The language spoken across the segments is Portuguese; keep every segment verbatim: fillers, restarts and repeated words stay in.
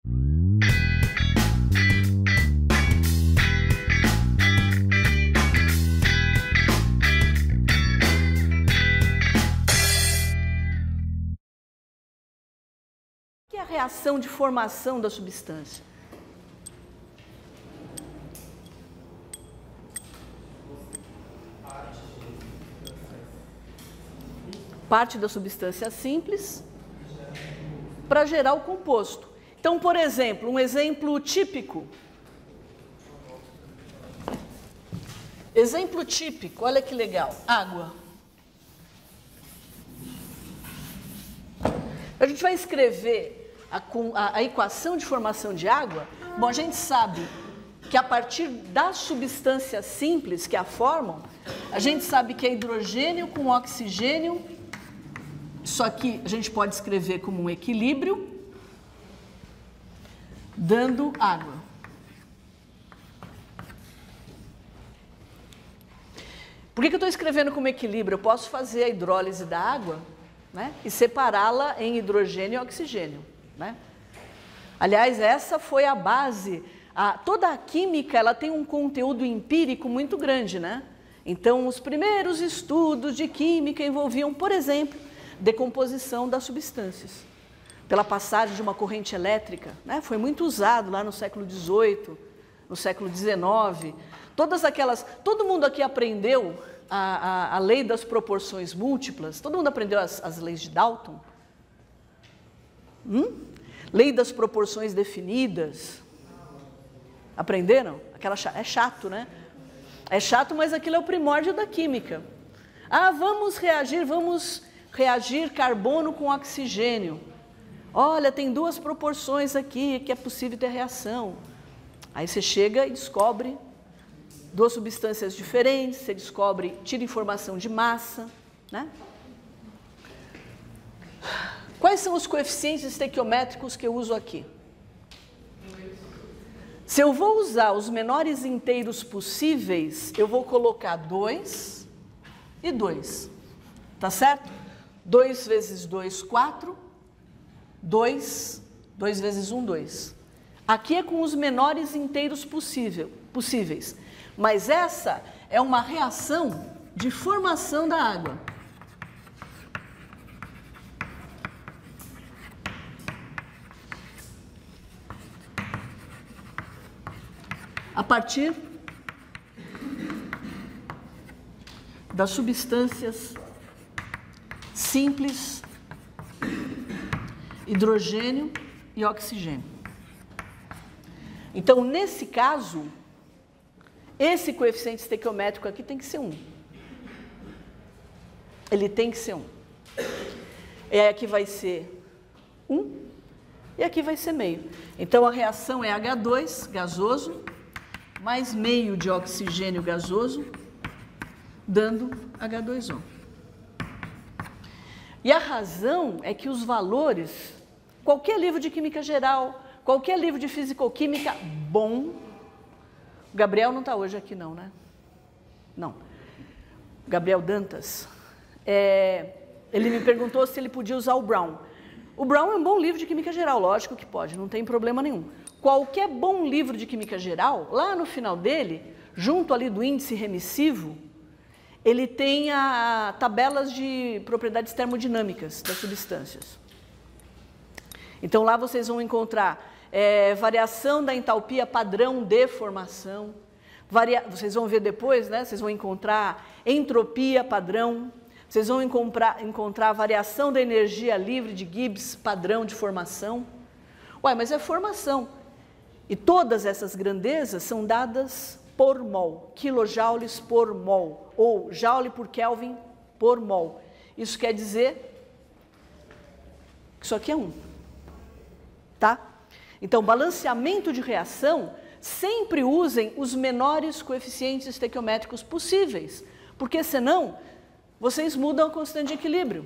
O que é a reação de formação da substância? Parte da substância simples para gerar o composto. Então, por exemplo, um exemplo típico. Exemplo típico, olha que legal, água. A gente vai escrever a, a, a equação de formação de água. Bom, a gente sabe que a partir das substâncias simples que a formam, a gente sabe que é hidrogênio com oxigênio. Isso aqui a gente pode escrever como um equilíbrio, dando água. Por que que eu estou escrevendo como equilíbrio? Eu posso fazer a hidrólise da água, né, e separá-la em hidrogênio e oxigênio, né? Aliás, essa foi a base. A, toda a química ela tem um conteúdo empírico muito grande, né? Então, os primeiros estudos de química envolviam, por exemplo, decomposição das substâncias, pela passagem de uma corrente elétrica, né? Foi muito usado lá no século dezoito, no século dezenove. Todas aquelas, todo mundo aqui aprendeu a, a, a lei das proporções múltiplas. Todo mundo aprendeu as, as leis de Dalton? Hum? Lei das proporções definidas. Aprenderam? Aquela, é chato, né? É chato, mas aquilo é o primórdio da química. Ah, vamos reagir, vamos reagir carbono com oxigênio. Olha, tem duas proporções aqui que é possível ter reação. Aí você chega e descobre duas substâncias diferentes, você descobre, tira informação de massa, né? Quais são os coeficientes estequiométricos que eu uso aqui? Se eu vou usar os menores inteiros possíveis, eu vou colocar dois e dois, tá certo? dois vezes dois, quatro, dois, dois vezes um, dois. Aqui é com os menores inteiros possível, possíveis, mas essa é uma reação de formação da água. A partir das substâncias simples, hidrogênio e oxigênio. Então, nesse caso, esse coeficiente estequiométrico aqui tem que ser um. Ele tem que ser um. É, aqui vai ser um e aqui vai ser meio. Então, a reação é agá dois, gasoso, mais meio de oxigênio gasoso, dando agá dois O. E a razão é que os valores, qualquer livro de química geral, qualquer livro de fisicoquímica bom, o Gabriel não está hoje aqui não, né? Não. Gabriel Dantas, é, ele me perguntou se ele podia usar o Brown. O Brown é um bom livro de química geral, lógico que pode, não tem problema nenhum. Qualquer bom livro de química geral, lá no final dele, junto ali do índice remissivo, ele tem a tabelas de propriedades termodinâmicas das substâncias. Então, lá vocês vão encontrar é, variação da entalpia padrão de formação. Varia... Vocês vão ver depois, né? Vocês vão encontrar entropia padrão. Vocês vão encontrar, encontrar variação da energia livre de Gibbs padrão de formação. Ué, mas é formação. E todas essas grandezas são dadas por mol, quilojoules por mol, ou joule por Kelvin por mol. Isso quer dizer que isso aqui é um, tá? Então, balanceamento de reação, sempre usem os menores coeficientes estequiométricos possíveis, porque senão vocês mudam a constante de equilíbrio.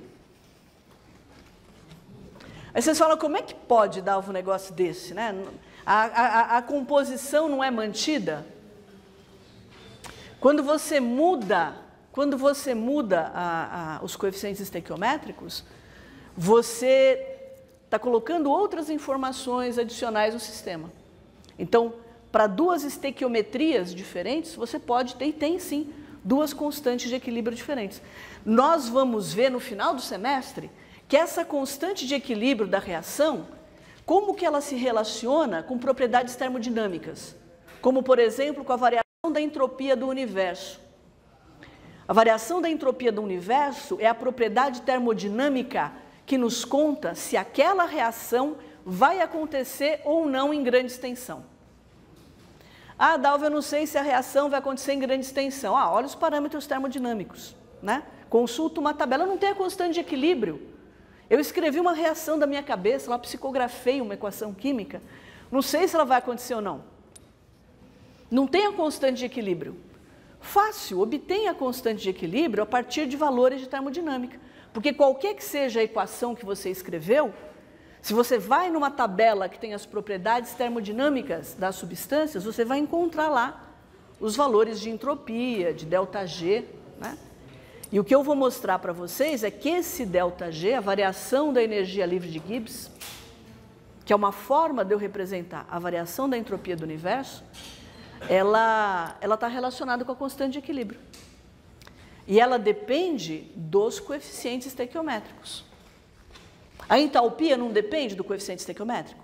Aí vocês falam, como é que pode dar um negócio desse, né? A, a, a composição não é mantida? Quando você muda, quando você muda a, a, os coeficientes estequiométricos, você está colocando outras informações adicionais no sistema. Então, para duas estequiometrias diferentes, você pode ter, e tem sim, duas constantes de equilíbrio diferentes. Nós vamos ver no final do semestre que essa constante de equilíbrio da reação, como que ela se relaciona com propriedades termodinâmicas, como, por exemplo, com a variação da entropia do universo. A variação da entropia do universo é a propriedade termodinâmica que nos conta se aquela reação vai acontecer ou não em grande extensão. Ah, Dalva, eu não sei se a reação vai acontecer em grande extensão. Ah, olha os parâmetros termodinâmicos, né? Consulta uma tabela, não tem a constante de equilíbrio. Eu escrevi uma reação da minha cabeça, lá psicografei uma equação química, não sei se ela vai acontecer ou não. Não tem a constante de equilíbrio. Fácil, obtenha a constante de equilíbrio a partir de valores de termodinâmica. Porque qualquer que seja a equação que você escreveu, se você vai numa tabela que tem as propriedades termodinâmicas das substâncias, você vai encontrar lá os valores de entropia, de ΔG, né? E o que eu vou mostrar para vocês é que esse ΔG, a variação da energia livre de Gibbs, que é uma forma de eu representar a variação da entropia do universo, ela ela está relacionada com a constante de equilíbrio. E ela depende dos coeficientes estequiométricos. A entalpia não depende do coeficiente estequiométrico?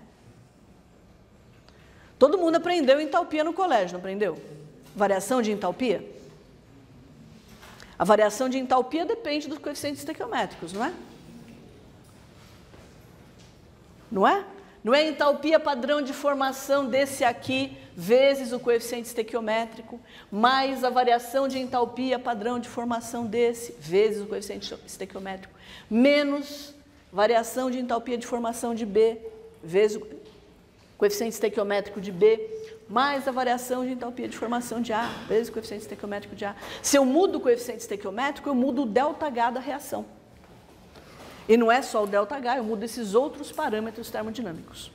Todo mundo aprendeu entalpia no colégio, não aprendeu? Variação de entalpia? A variação de entalpia depende dos coeficientes estequiométricos, não é? Não é? Não é entalpia padrão de formação desse aqui, vezes o coeficiente estequiométrico, mais a variação de entalpia padrão de formação desse, vezes o coeficiente estequiométrico, menos variação de entalpia de formação de B, vezes o coeficiente estequiométrico de B, mais a variação de entalpia de formação de A, vezes o coeficiente estequiométrico de A. Se eu mudo o coeficiente estequiométrico, eu mudo o ΔH da reação. E não é só o ΔH, eu mudo esses outros parâmetros termodinâmicos.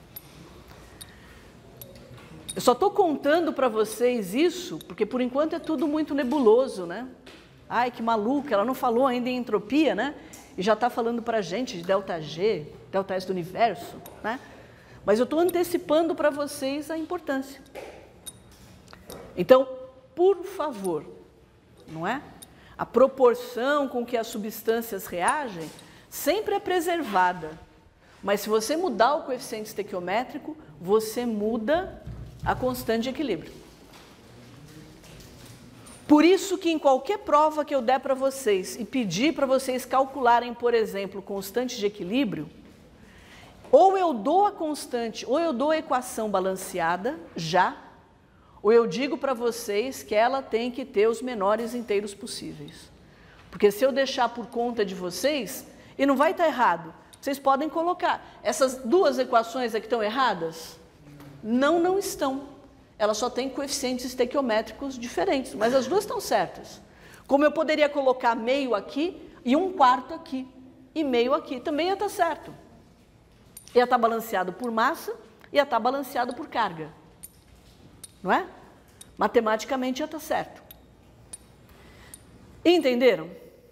Eu só estou contando para vocês isso, porque por enquanto é tudo muito nebuloso, né? Ai, que maluca, ela não falou ainda em entropia, né? E já está falando para a gente de ΔG, ΔS do universo, né? Mas eu estou antecipando para vocês a importância. Então, por favor, não é? A proporção com que as substâncias reagem sempre é preservada. Mas se você mudar o coeficiente estequiométrico, você muda a constante de equilíbrio. Por isso que em qualquer prova que eu der para vocês e pedir para vocês calcularem, por exemplo, constante de equilíbrio, ou eu dou a constante, ou eu dou a equação balanceada, já, ou eu digo para vocês que ela tem que ter os menores inteiros possíveis. Porque se eu deixar por conta de vocês, e não vai estar errado, vocês podem colocar. Essas duas equações aqui estão erradas? Não, não estão. Elas só têm coeficientes estequiométricos diferentes, mas as duas estão certas. Como eu poderia colocar meio aqui e um quarto aqui, e meio aqui, também ia estar certo. Ia estar balanceado por massa, ia estar balanceado por carga. Não é? Matematicamente ia estar certo. Entenderam?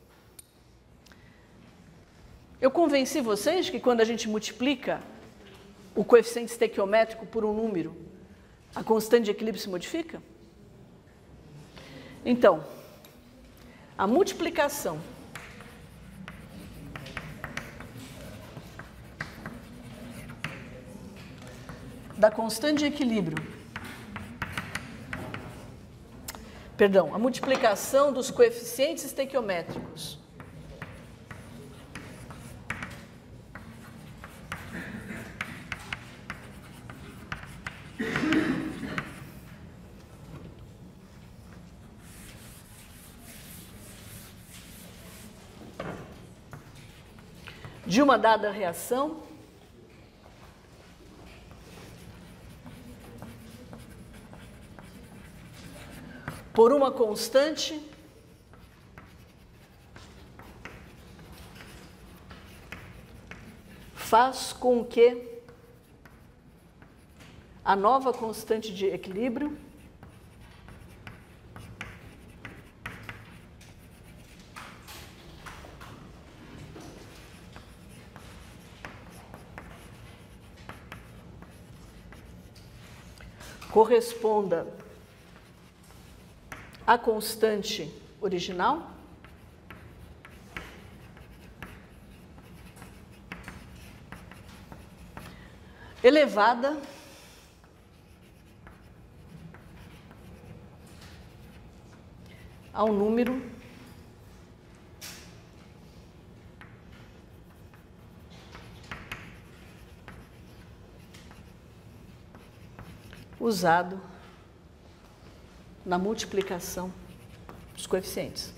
Eu convenci vocês que quando a gente multiplica o coeficiente estequiométrico por um número, a constante de equilíbrio se modifica? Então, a multiplicação da constante de equilíbrio, perdão, a multiplicação dos coeficientes estequiométricos de uma dada reação por uma constante faz com que a nova constante de equilíbrio corresponda à constante original. Elevada ao número usado na multiplicação dos coeficientes.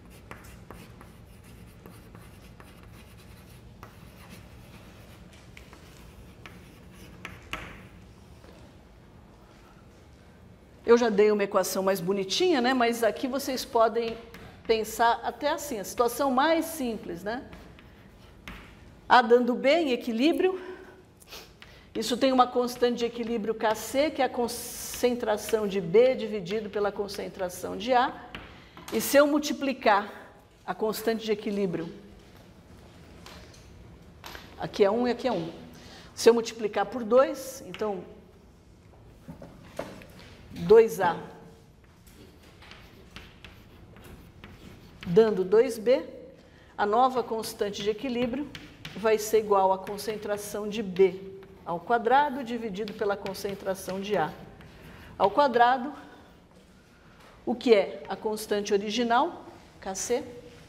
Eu já dei uma equação mais bonitinha, né? Mas aqui vocês podem pensar até assim, a situação mais simples, né? A dando B em equilíbrio, isso tem uma constante de equilíbrio K C, que é a concentração de B dividido pela concentração de A. E se eu multiplicar a constante de equilíbrio, aqui é um e aqui é um. Se eu multiplicar por dois, então dois A dando dois B, a nova constante de equilíbrio vai ser igual à concentração de B ao quadrado dividido pela concentração de A ao quadrado, o que é a constante original, K C,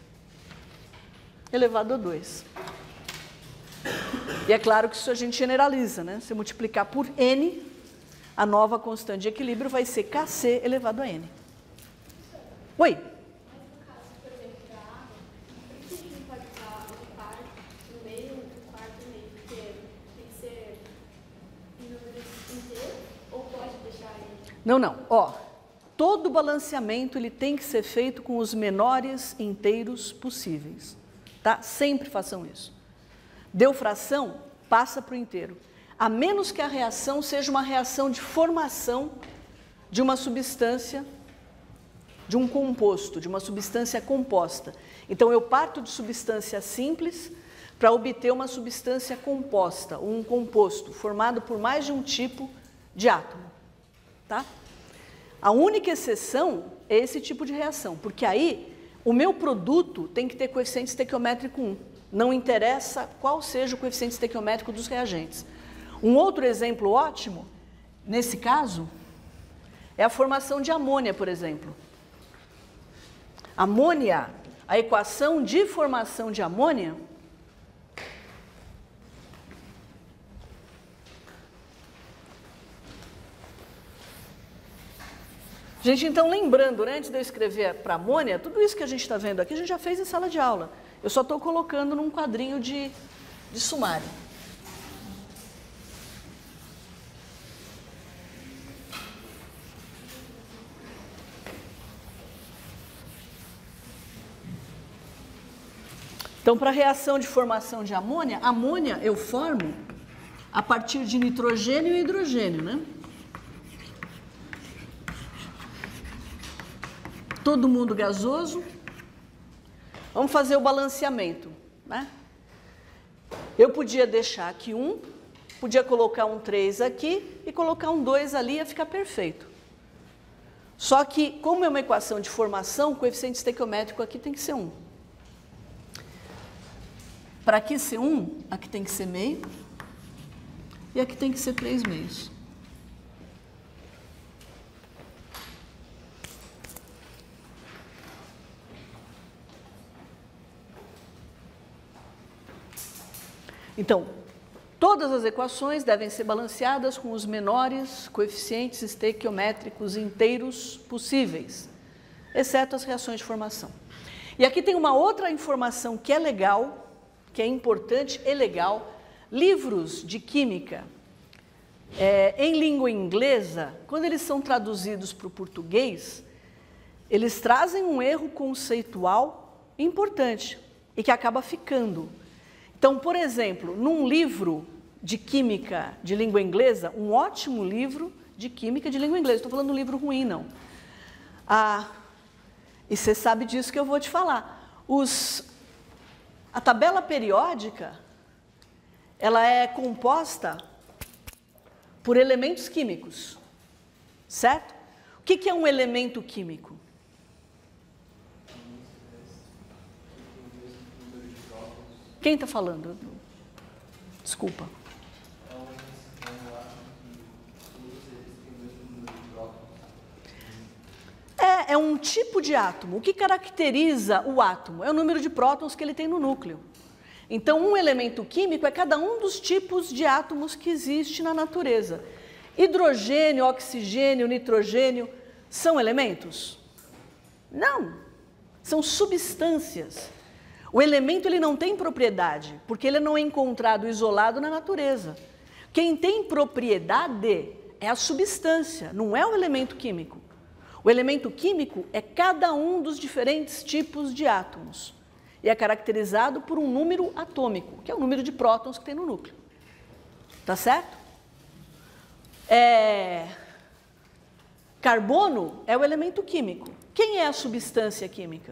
elevado a dois. E é claro que isso a gente generaliza, né? Se multiplicar por N, a nova constante de equilíbrio vai ser K C elevado a N. Oi? Mas no caso, por exemplo, da água, por que a gente não pode usar um par no meio, um quarto no meio? Porque tem que ser em números inteiros ou pode deixar ele? Não, não. Ó, todo balanceamento ele tem que ser feito com os menores inteiros possíveis. Tá? Sempre façam isso. Deu fração, passa para o inteiro. A menos que a reação seja uma reação de formação de uma substância, de um composto, de uma substância composta. Então, eu parto de substância simples para obter uma substância composta, um composto, formado por mais de um tipo de átomo. Tá? A única exceção é esse tipo de reação, porque aí o meu produto tem que ter coeficiente estequiométrico um. Não interessa qual seja o coeficiente estequiométrico dos reagentes. Um outro exemplo ótimo, nesse caso, é a formação de amônia, por exemplo. Amônia, a equação de formação de amônia gente, então, lembrando, né, antes de eu escrever para amônia, tudo isso que a gente está vendo aqui, a gente já fez em sala de aula. Eu só estou colocando num quadrinho de, de sumário. Então, para a reação de formação de amônia, amônia eu formo a partir de nitrogênio e hidrogênio, né? Todo mundo gasoso. Vamos fazer o balanceamento, né? Eu podia deixar aqui um, podia colocar um três aqui e colocar um dois ali, ia ficar perfeito. Só que, como é uma equação de formação, o coeficiente estequiométrico aqui tem que ser um. Para aqui ser um, aqui tem que ser meio, e aqui tem que ser três meios. Então, todas as equações devem ser balanceadas com os menores coeficientes estequiométricos inteiros possíveis, exceto as reações de formação. E aqui tem uma outra informação que é legal, que é importante e legal. Livros de química é, em língua inglesa, quando eles são traduzidos para o português, eles trazem um erro conceitual importante e que acaba ficando. Então, por exemplo, num livro de química de língua inglesa, um ótimo livro de química de língua inglesa, estou falando de um livro ruim, não. Ah, e você sabe disso que eu vou te falar. Os, a tabela periódica, ela é composta por elementos químicos. certo? O que, que é um elemento químico? Quem está falando? Desculpa. É, é um tipo de átomo. O que caracteriza o átomo? É o número de prótons que ele tem no núcleo. Então, um elemento químico é cada um dos tipos de átomos que existe na natureza. Hidrogênio, oxigênio, nitrogênio são elementos? Não. São substâncias. O elemento ele não tem propriedade, porque ele não é encontrado isolado na natureza. Quem tem propriedade é a substância, não é o elemento químico. O elemento químico é cada um dos diferentes tipos de átomos. E é caracterizado por um número atômico, que é o número de prótons que tem no núcleo. Tá certo? É... Carbono é o elemento químico. Quem é a substância química?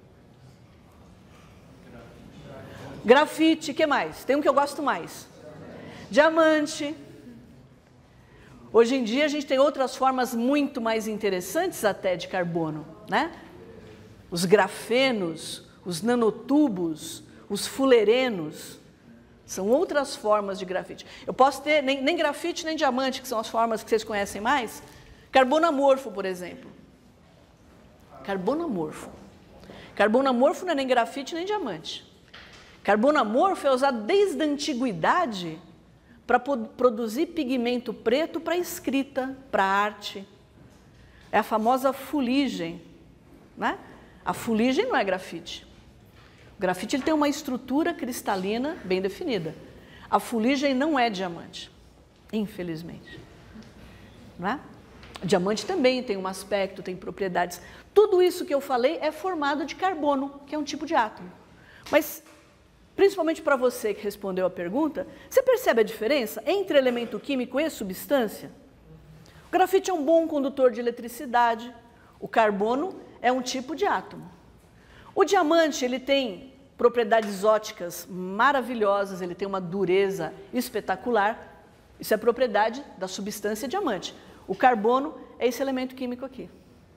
Grafite, o que mais? Tem um que eu gosto mais. Diamante. Hoje em dia a gente tem outras formas muito mais interessantes até de carbono, né? Os grafenos, os nanotubos, os fulerenos, são outras formas de grafite. Eu posso ter nem, nem grafite nem diamante, que são as formas que vocês conhecem mais. Carbono amorfo, por exemplo. Carbono amorfo. Carbono amorfo não é nem grafite nem diamante. Carbono amorfo é usado desde a antiguidade para produzir pigmento preto para escrita, para arte. É a famosa fuligem, né? A fuligem não é grafite. O grafite ele tem uma estrutura cristalina bem definida. A fuligem não é diamante, infelizmente. Não é? O diamante também tem um aspecto, tem propriedades. Tudo isso que eu falei é formado de carbono, que é um tipo de átomo. Mas, principalmente para você que respondeu a pergunta, você percebe a diferença entre elemento químico e substância? O grafite é um bom condutor de eletricidade, o carbono é um tipo de átomo. O diamante ele tem propriedades ópticas maravilhosas, ele tem uma dureza espetacular, isso é propriedade da substância diamante. O carbono é esse elemento químico aqui.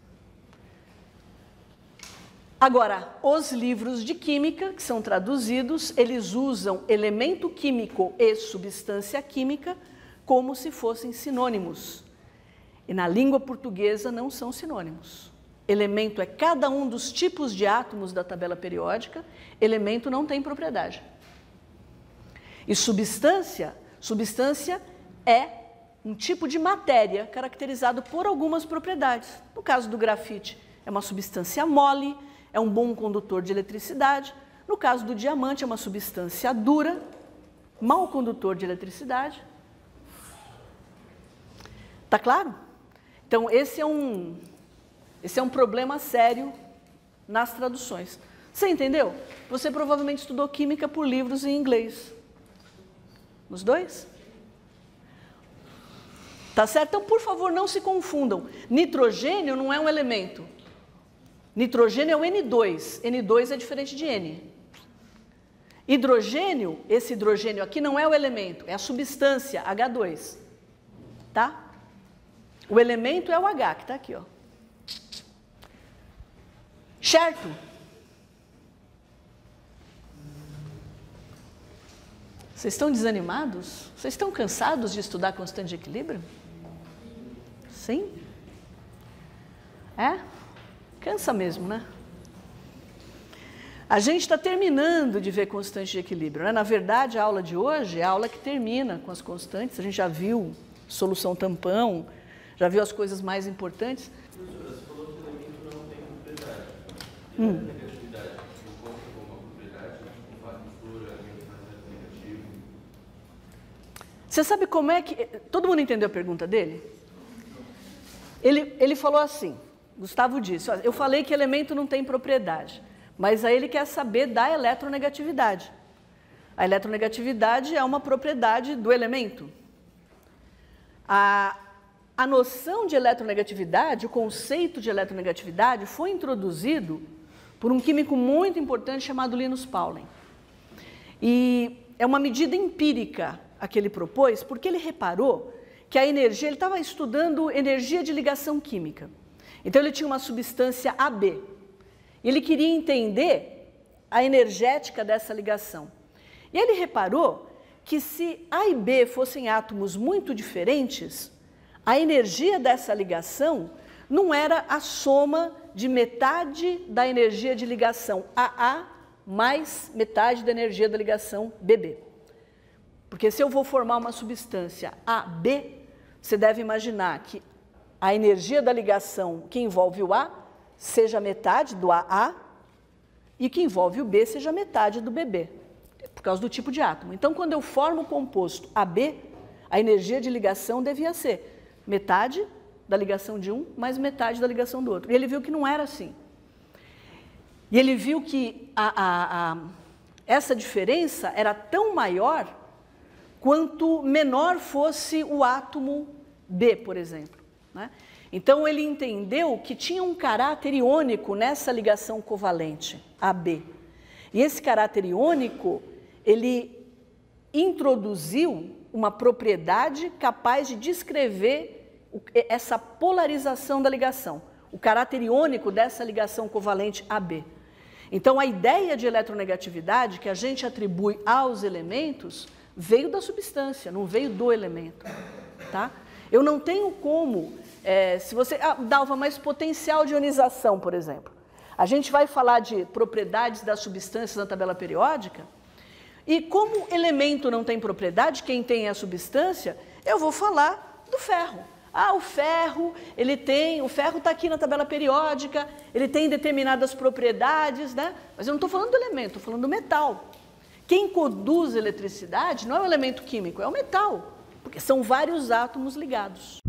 Agora, os livros de química, que são traduzidos, eles usam elemento químico e substância química como se fossem sinônimos. E na língua portuguesa não são sinônimos. Elemento é cada um dos tipos de átomos da tabela periódica, elemento não tem propriedade. E substância, substância é um tipo de matéria caracterizado por algumas propriedades. No caso do grafite, é uma substância mole, é um bom condutor de eletricidade. No caso do diamante, é uma substância dura, mau condutor de eletricidade. Tá claro? Então, esse é um, esse é um problema sério nas traduções. Você entendeu? Você provavelmente estudou química por livros em inglês. Nos dois? Tá certo? Então, por favor, não se confundam. Nitrogênio não é um elemento. Nitrogênio é o N dois. N dois é diferente de N. Hidrogênio, esse hidrogênio aqui não é o elemento, é a substância, H dois. Tá? O elemento é o H, que está aqui, ó. Certo? Vocês estão desanimados? Vocês estão cansados de estudar constante de equilíbrio? Sim? É? Cansa mesmo, né? A gente está terminando de ver constante de equilíbrio, né? Na verdade, a aula de hoje é a aula que termina com as constantes. A gente já viu solução tampão, já viu as coisas mais importantes. Professora, você falou que o elemento não tem propriedade. Hum. A negatividade encontra alguma propriedade, tipo um fato de flor, elemento mais negativo? Você sabe como é que... Todo mundo entendeu a pergunta dele? Ele, ele falou assim, Gustavo disse, olha, eu falei que elemento não tem propriedade, mas aí ele quer saber da eletronegatividade. A eletronegatividade é uma propriedade do elemento. A, a noção de eletronegatividade, o conceito de eletronegatividade foi introduzido por um químico muito importante chamado Linus Pauling. E é uma medida empírica a que ele propôs, porque ele reparou que a energia, ele estava estudando energia de ligação química. Então ele tinha uma substância A B. E ele queria entender a energética dessa ligação. E ele reparou que se A e B fossem átomos muito diferentes, a energia dessa ligação não era a soma de metade da energia de ligação A A mais metade da energia da ligação B B. Porque se eu vou formar uma substância A B, você deve imaginar que a energia da ligação que envolve o A seja metade do A A e que envolve o B seja metade do B B, por causa do tipo de átomo. Então, quando eu formo o composto A B, a energia de ligação devia ser metade da ligação de um mais metade da ligação do outro. E ele viu que não era assim. E ele viu que a, a, a, essa diferença era tão maior quanto menor fosse o átomo B, por exemplo, né? Então, ele entendeu que tinha um caráter iônico nessa ligação covalente, A B. E esse caráter iônico, ele introduziu uma propriedade capaz de descrever essa polarização da ligação, o caráter iônico dessa ligação covalente A B. Então, a ideia de eletronegatividade que a gente atribui aos elementos veio da substância, não veio do elemento, tá? Eu não tenho como, é, se você... Ah, Dalva, mas potencial de ionização, por exemplo. A gente vai falar de propriedades das substâncias na tabela periódica, e como elemento não tem propriedade, quem tem é a substância, eu vou falar do ferro. Ah, o ferro, ele tem, o ferro está aqui na tabela periódica, ele tem determinadas propriedades, né? Mas eu não estou falando do elemento, estou falando do metal. Quem conduz eletricidade não é o elemento químico, é o metal, porque são vários átomos ligados.